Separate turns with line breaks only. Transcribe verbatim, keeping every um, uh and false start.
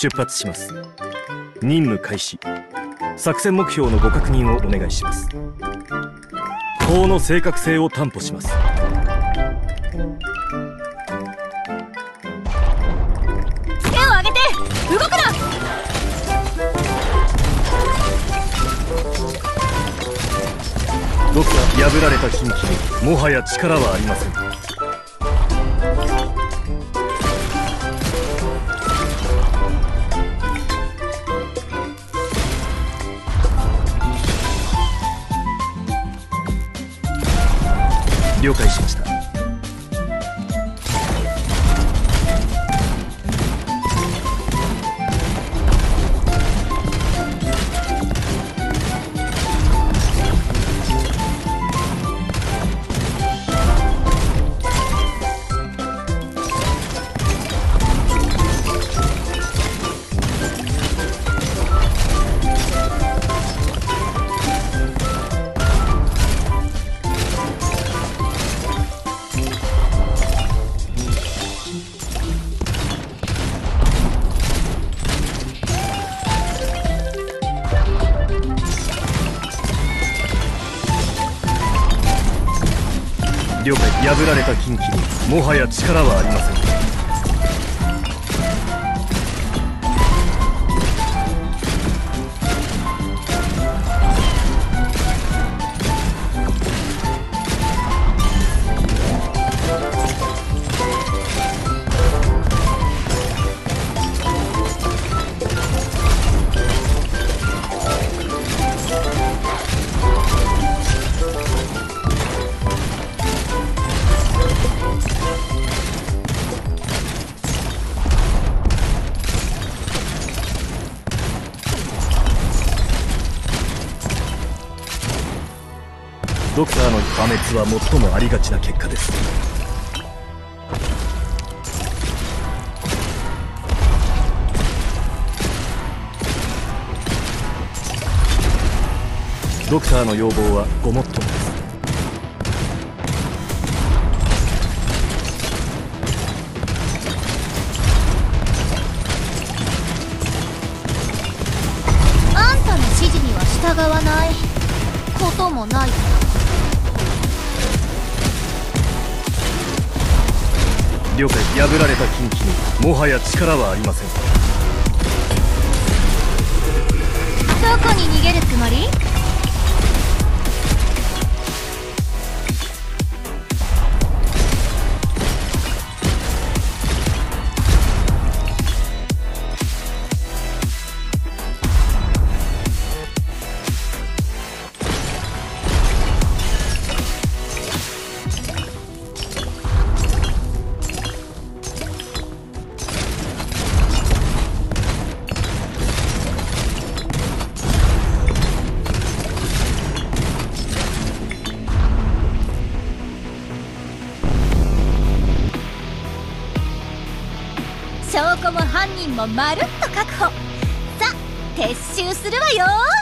出発します。任務開始。作戦目標のご確認をお願いします。砲の正確性を担保します。
手を上げて動くな。
ドクター、破られた近畿にもはや力はありません。了解しました。了解。破られた近畿にもはや力はありません。ドクターの破滅は最もありがちな結果です。ドクターの要望はごもっともです。
あんたの指示には従わないこともない。
了解。破られた近畿にもはや力はありません。
どこに逃げるつもり？証拠も犯人もまるっと確保。さあ撤収するわよ。